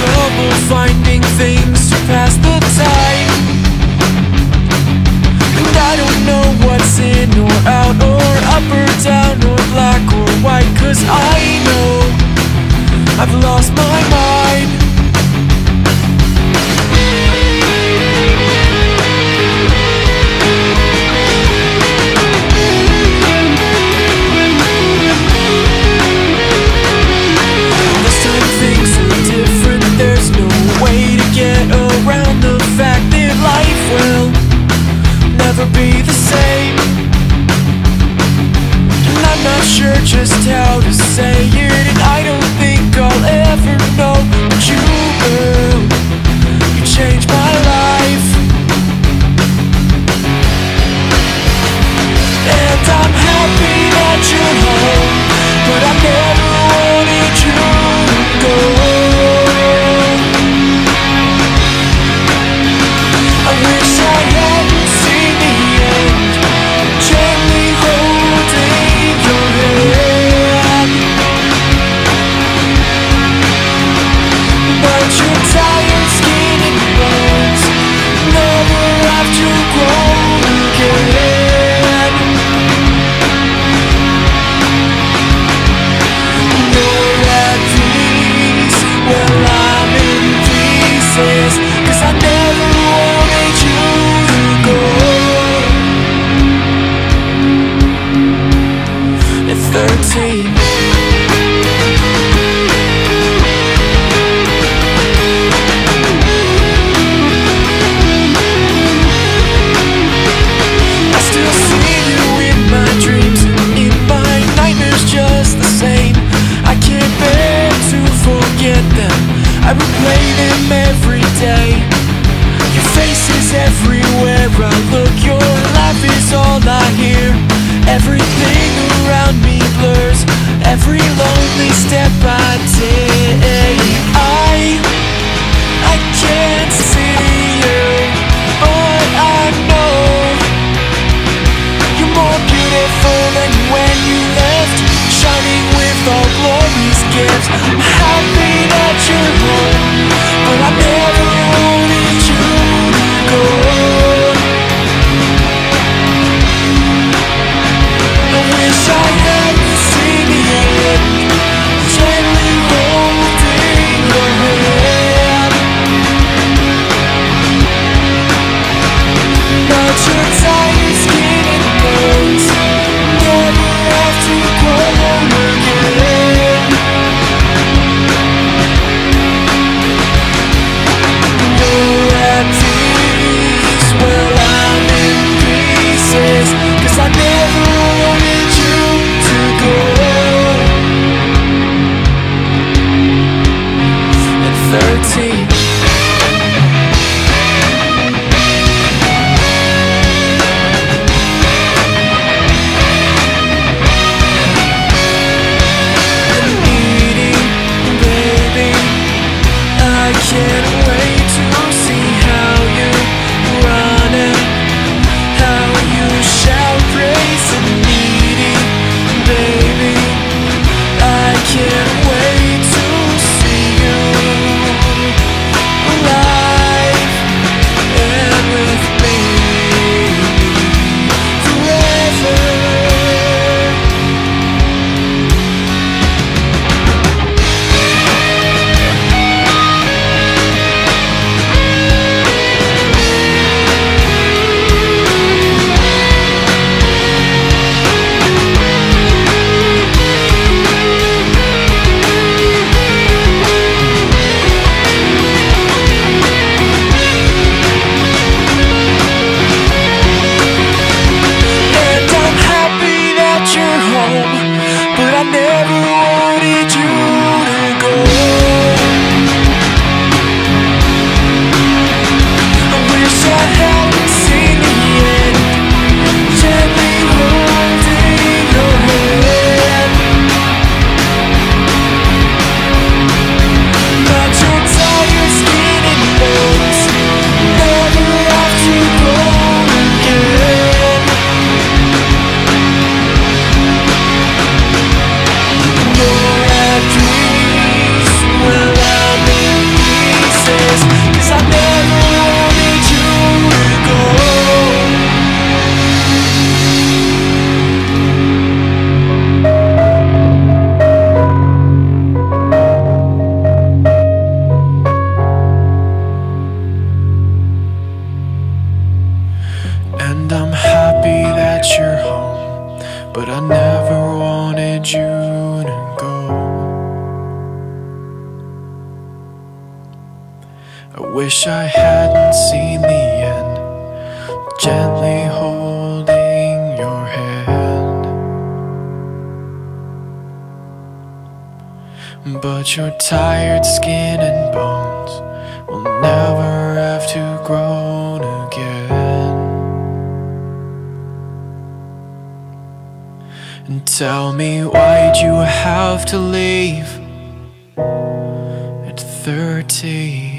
trouble finding things to pass the time, and I don't know what's in or out, or up or down, or black or white, 'cause I know I've lost my mind. This time things are different, there's no way to get around the fact that life will never be the same. And I'm not sure just how to say it, and I don't think I'll ever know. But you, girl, you changed my life, and I'm happy that you're home, but I never wanted you to go. I wish I hadn't seen the end, gently holding your hand, but your tired skin and bones never have to grow again. You're at peace, well I'm in pieces, 'cause I never wanted you to go. At 13, I still see you in my dreams and in my nightmares just the same. I can't bear to forget them, I replay them every day. Your face is everywhere I look, your laugh is all I hear. Everything around me blurs, every lonely step I take. I can't see you, but I know you're more beautiful than when you left, shining with all glory's gifts. I'm happy that you're home, but I never wanted you to go. I wish I hadn't seen the end, gently roll I wish I hadn't seen the end, gently holding your hand. But your tired skin and bones will never have to grow again. And tell me, why'd you have to leave at 30?